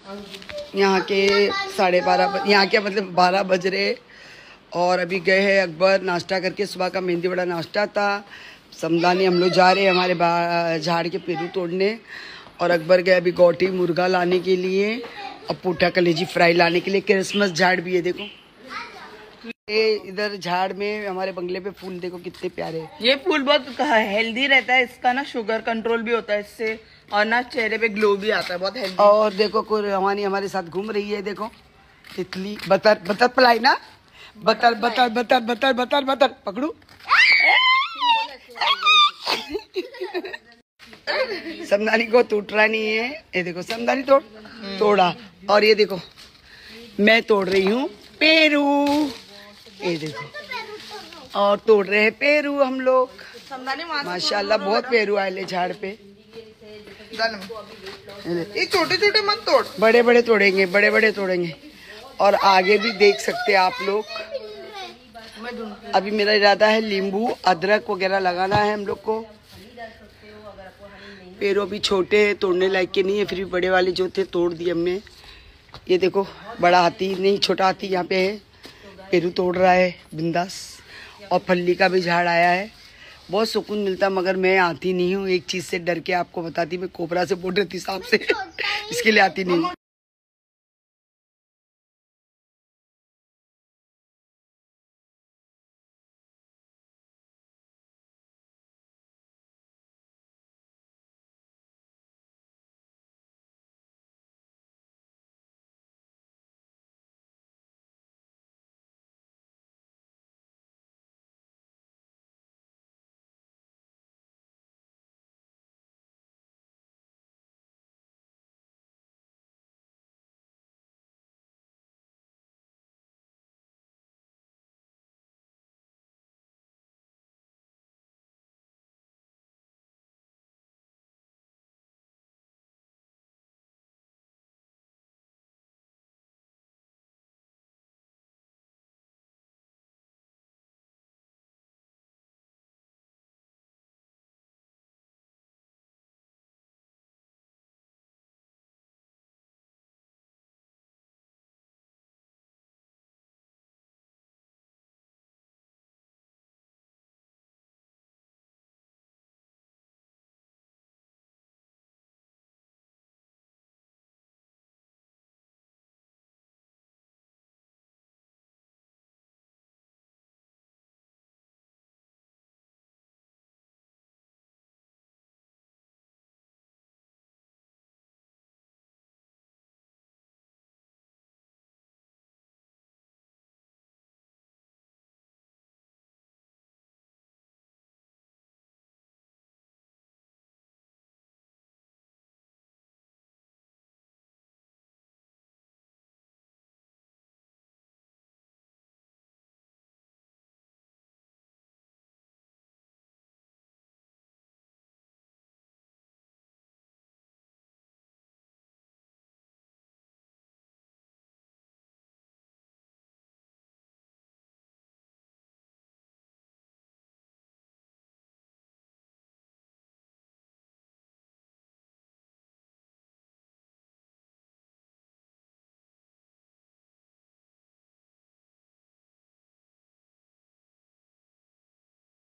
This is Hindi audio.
यहाँ के 12:30, यहाँ के मतलब 12 बज रहे। और अभी गए हैं अकबर नाश्ता करके, सुबह का मेहंदी बड़ा नाश्ता था। समदानी हम लोग जा रहे हैं हमारे झाड़ के पेरू तोड़ने। और अकबर गए अभी गौटी मुर्गा लाने के लिए और पूठा कलेजी फ्राई लाने के लिए। क्रिसमस झाड़ भी है देखो, ये इधर झाड़ में हमारे बंगले पे फूल देखो कितने प्यारे। ये फूल बहुत हेल्दी रहता है, इसका ना शुगर कंट्रोल भी होता है इससे, और ना चेहरे पे ग्लो भी आता है, बहुत हेल्दी। और देखो कुरवानी हमारे साथ घूम रही है, देखो तितली बतर पलाई ना, बतर बतर बतर बतर बतर बतर पकड़ू। समदानी को टूटना नहीं है, ये देखो समदानी तोड़ा। और ये देखो मैं तोड़ रही हूँ पेरू, ये देखो। और तोड़ रहे हैं पेरू हम लोग। माशाल्लाह बहुत पेरू आए झाड़ पे। ये छोटे छोटे मत तोड़, बड़े बड़े तोड़ेंगे, बड़े बड़े तोड़ेंगे। और आगे भी देख सकते हैं आप लोग। अभी मेरा इरादा है नींबू अदरक वगैरह लगाना है हम लोग को। पेरू भी छोटे हैं, तोड़ने लायक के नहीं है, फिर भी बड़े वाले जो थे तोड़ दिए हमने। ये देखो बड़ा हाथी नहीं छोटा हाथी यहाँ पे है, पेरू तोड़ रहा है बिंदास। और फल्ली का भी झाड़ आया है, बहुत सुकून मिलता, मगर मैं आती नहीं हूँ। एक चीज़ से डर के आपको बताती, मैं कोबरा से बोल रही थी सांप से इसके लिए आती नहीं हूँ।